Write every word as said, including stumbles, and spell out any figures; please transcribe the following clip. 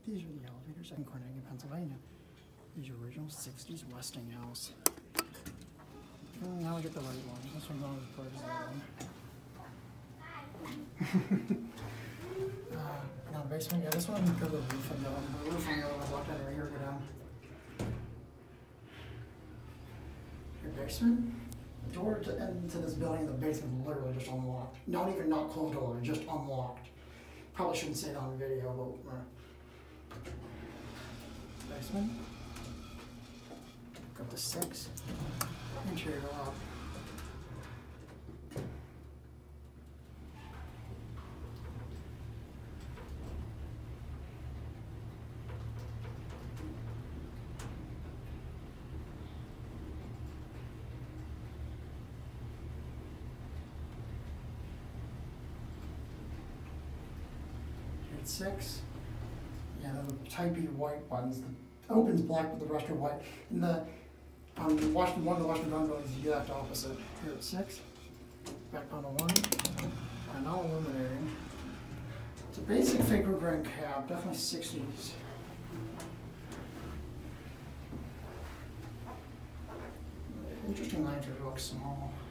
These are the elevators in Carnegie, Pennsylvania. These are original sixties Westinghouse. Oh, now I get the right one. This one's not as bright as that one. uh, now basement, yeah, this one got the roof on the other one. The roof on the other one, locked out right here, go down. Your basement? The door to into this building, the basement is literally just unlocked. Not even not closed door, just unlocked. Probably shouldn't say it on video, but uh, basement. Go up to six. Interior up. Six. Yeah, the type E white buttons. The opens black, but the rest are white. And the um, Washington, one of the Washington Gun buildings is the exact opposite. Here at six. Back down to one. And non-illuminating. It's a basic fake wood grain cab, definitely sixties. Interesting lantern, looks small.